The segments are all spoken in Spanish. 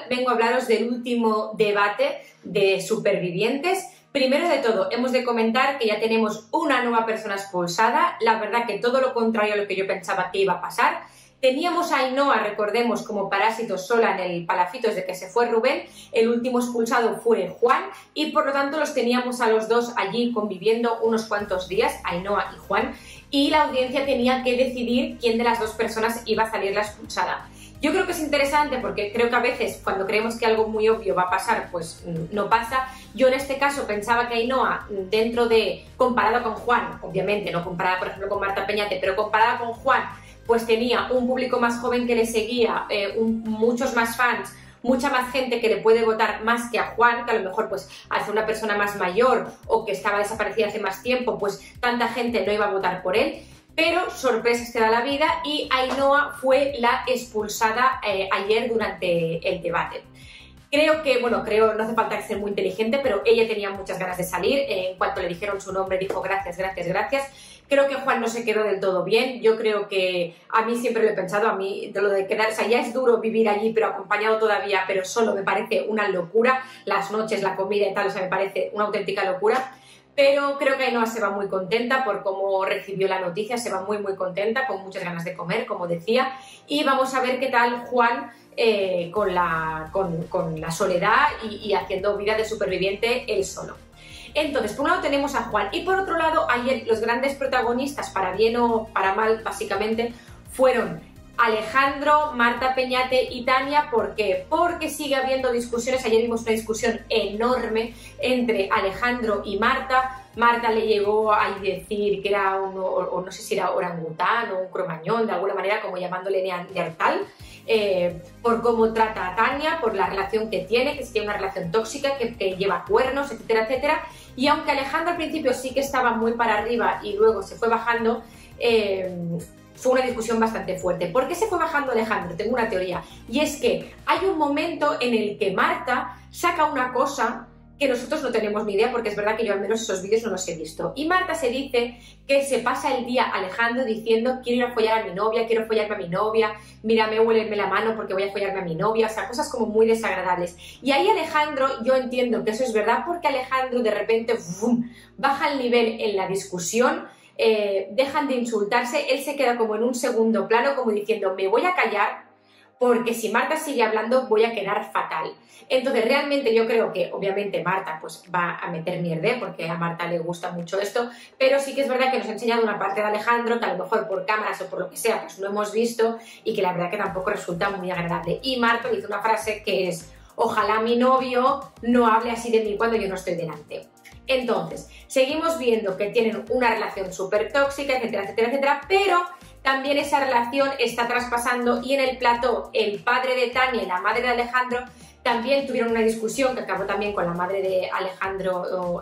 vengo a hablaros del último debate de supervivientes. Primero de todo, hemos de comentar que ya tenemos una nueva persona expulsada. La verdad que todo lo contrario a lo que yo pensaba que iba a pasar. Teníamos a Ainhoa, recordemos, como parásito sola en el palafito desde que se fue Rubén. El último expulsado fue Juan y por lo tanto los teníamos a los dos allí conviviendo unos cuantos días, Ainhoa y Juan, y la audiencia tenía que decidir quién de las dos personas iba a salir la expulsada. Yo creo que es interesante porque creo que a veces cuando creemos que algo muy obvio va a pasar, pues no pasa. Yo en este caso pensaba que Ainhoa, comparada con Juan, obviamente no comparada por ejemplo con Marta Peñate, pero comparada con Juan, pues tenía un público más joven que le seguía, muchos más fans, mucha más gente que le puede votar más que a Juan, que a lo mejor pues al ser una persona más mayor o que estaba desaparecida hace más tiempo, pues tanta gente no iba a votar por él. Pero sorpresas te da la vida y Ainhoa fue la expulsada ayer durante el debate. Creo, no hace falta ser muy inteligente, pero ella tenía muchas ganas de salir. En cuanto le dijeron su nombre dijo gracias, gracias, gracias. Creo que Juan no se quedó del todo bien. Yo creo que a mí siempre lo he pensado, a mí de lo de quedar, o sea, ya es duro vivir allí, pero acompañado todavía, pero solo me parece una locura. Las noches, la comida y tal, o sea, me parece una auténtica locura. Pero creo que Ainhoa se va muy contenta por cómo recibió la noticia, se va muy muy contenta, con muchas ganas de comer, como decía. Y vamos a ver qué tal Juan con la soledad y haciendo vida de superviviente él solo. Entonces, por un lado tenemos a Juan y por otro lado, ayer los grandes protagonistas, para bien o para mal, básicamente, fueron Alejandro, Marta Peñate y Tania. ¿Por qué? Porque sigue habiendo discusiones. Ayer vimos una discusión enorme entre Alejandro y Marta. Marta le llegó a decir que era o no sé si era orangután o un cromañón, de alguna manera como llamándole neandertal, por cómo trata a Tania, por la relación que tiene, que tiene una relación tóxica, que lleva cuernos, etcétera, etcétera. Y aunque Alejandro al principio sí que estaba muy para arriba y luego se fue bajando, fue una discusión bastante fuerte. ¿Por qué se fue bajando Alejandro? Tengo una teoría. Y es que hay un momento en el que Marta saca una cosa que nosotros no tenemos ni idea, porque es verdad que yo al menos esos vídeos no los he visto. Y Marta se dice que se pasa el día Alejandro diciendo quiero ir a follar a mi novia, quiero follarme a mi novia, mírame, huéleme la mano porque voy a follarme a mi novia, o sea, cosas como muy desagradables. Y ahí Alejandro, yo entiendo que eso es verdad porque Alejandro de repente baja el nivel en la discusión, dejan de insultarse, él se queda como en un segundo plano, como diciendo me voy a callar porque si Marta sigue hablando voy a quedar fatal. Entonces realmente yo creo que obviamente Marta pues va a meter mierda porque a Marta le gusta mucho esto, pero sí que es verdad que nos ha enseñado una parte de Alejandro que a lo mejor por cámaras o por lo que sea pues no hemos visto y que la verdad que tampoco resulta muy agradable. Y Marta dice una frase que es ojalá mi novio no hable así de mí cuando yo no estoy delante. Entonces, seguimos viendo que tienen una relación súper tóxica, etcétera, etcétera, etcétera, pero también esa relación está traspasando y en el plató el padre de Tania y la madre de Alejandro también tuvieron una discusión que acabó también con la madre de Alejandro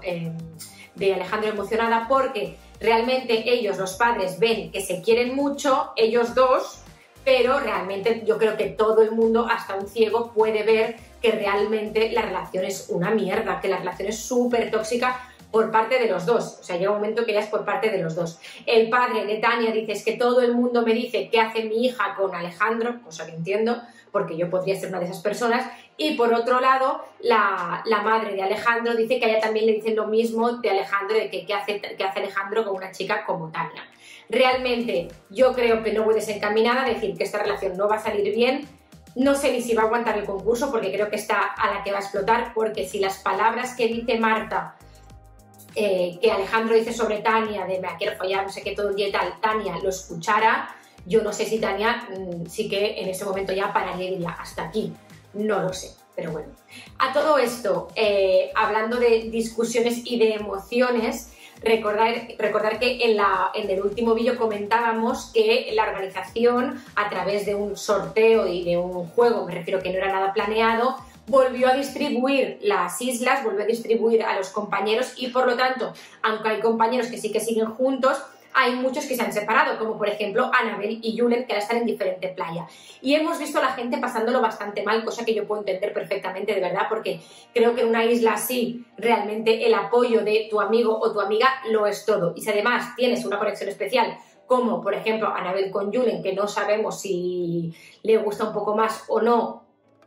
emocionada porque realmente ellos, los padres, ven que se quieren mucho, ellos dos, pero realmente yo creo que todo el mundo, hasta un ciego, puede ver que realmente la relación es una mierda, que la relación es súper tóxica por parte de los dos, o sea, llega un momento que ya es por parte de los dos. El padre de Tania dice es que todo el mundo me dice qué hace mi hija con Alejandro, cosa que entiendo, porque yo podría ser una de esas personas, y por otro lado, la madre de Alejandro dice que a ella también le dicen lo mismo de Alejandro, de que qué hace Alejandro con una chica como Tania. Realmente yo creo que no voy desencaminada a decir que esta relación no va a salir bien. No sé ni si va a aguantar el concurso porque creo que está a la que va a explotar, porque si las palabras que dice Marta, que Alejandro dice sobre Tania, de me la quiero follar, no sé qué todo el día y tal, Tania lo escuchara, yo no sé si Tania sí que en ese momento ya pararía y diría hasta aquí, no lo sé, pero bueno. A todo esto, hablando de discusiones y de emociones, recordar que en el último vídeo comentábamos que la organización, a través de un sorteo y de un juego, me refiero que no era nada planeado, volvió a distribuir las islas, volvió a distribuir a los compañeros y por lo tanto, aunque hay compañeros que sí que siguen juntos, hay muchos que se han separado, como por ejemplo Annabel y Julen, que ahora están en diferente playa. Y hemos visto a la gente pasándolo bastante mal, cosa que yo puedo entender perfectamente, de verdad, porque creo que en una isla así, realmente el apoyo de tu amigo o tu amiga lo es todo. Y si además tienes una conexión especial, como por ejemplo Annabel con Julen, que no sabemos si le gusta un poco más o no,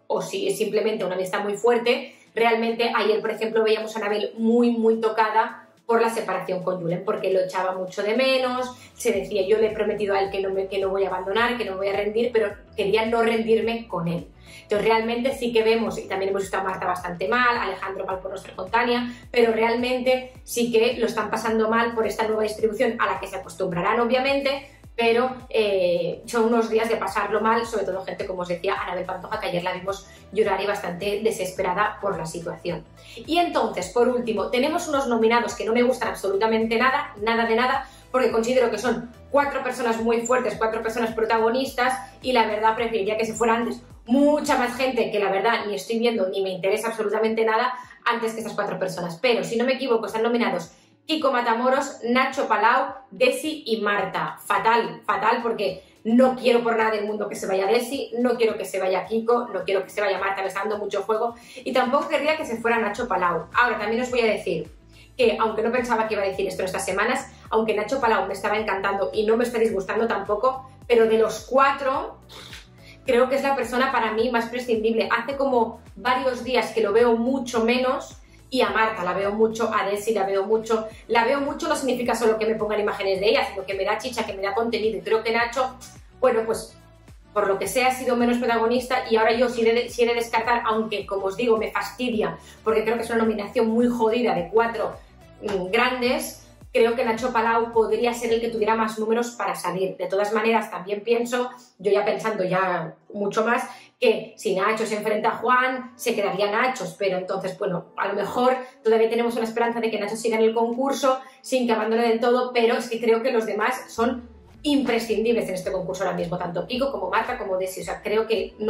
o si es simplemente una amistad muy fuerte. Realmente ayer, por ejemplo, veíamos a Anabel muy tocada por la separación con Julen, porque lo echaba mucho de menos, se decía, yo le he prometido a él que no voy a abandonar, que no voy a rendir, pero quería no rendirme con él. Entonces realmente sí que vemos, y también hemos visto a Marta bastante mal, Alejandro mal por nuestra espontánea, pero realmente sí que lo están pasando mal por esta nueva distribución a la que se acostumbrarán obviamente, pero son unos días de pasarlo mal, sobre todo gente, como os decía, Anabel Pantoja, que ayer la vimos llorar y bastante desesperada por la situación. Y entonces, por último, tenemos unos nominados que no me gustan absolutamente nada, porque considero que son 4 personas muy fuertes, 4 personas protagonistas, y la verdad preferiría que se fuera antes mucha más gente que la verdad ni estoy viendo ni me interesa absolutamente nada antes que estas 4 personas. Pero si no me equivoco, están nominados Kiko Matamoros, Nacho Palau, Desi y Marta. Fatal porque no quiero por nada del mundo que se vaya Desi, no quiero que se vaya Kiko, no quiero que se vaya Marta, me está dando mucho juego, y tampoco querría que se fuera Nacho Palau. Ahora, también os voy a decir que, aunque no pensaba que iba a decir esto estas semanas, aunque Nacho Palau me estaba encantando y no me está disgustando tampoco, pero de los 4... creo que es la persona para mí más prescindible. Hace como varios días que lo veo mucho menos, y a Marta la veo mucho, a Desi la veo mucho no significa solo que me pongan imágenes de ella, sino que me da chicha, que me da contenido, y creo que Nacho, bueno, pues por lo que sea ha sido menos protagonista, y ahora yo sí he de descartar, aunque como os digo me fastidia, porque creo que es una nominación muy jodida de 4 grandes. Creo que Nacho Palau podría ser el que tuviera más números para salir. De todas maneras, también pienso, yo ya pensando ya mucho más, que si Nacho se enfrenta a Juan, se quedaría Nachos, pero entonces, bueno, a lo mejor todavía tenemos una esperanza de que Nacho siga en el concurso sin que abandone del todo, pero es que creo que los demás son imprescindibles en este concurso ahora mismo, tanto Kiko como Marta como Desi. O sea, creo que no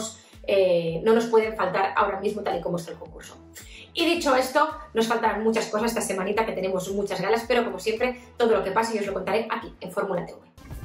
nos pueden faltar ahora mismo tal y como está el concurso. Y dicho esto, nos faltan muchas cosas esta semanita, que tenemos muchas ganas, pero como siempre, todo lo que pase yo os lo contaré aquí en Fórmula TV.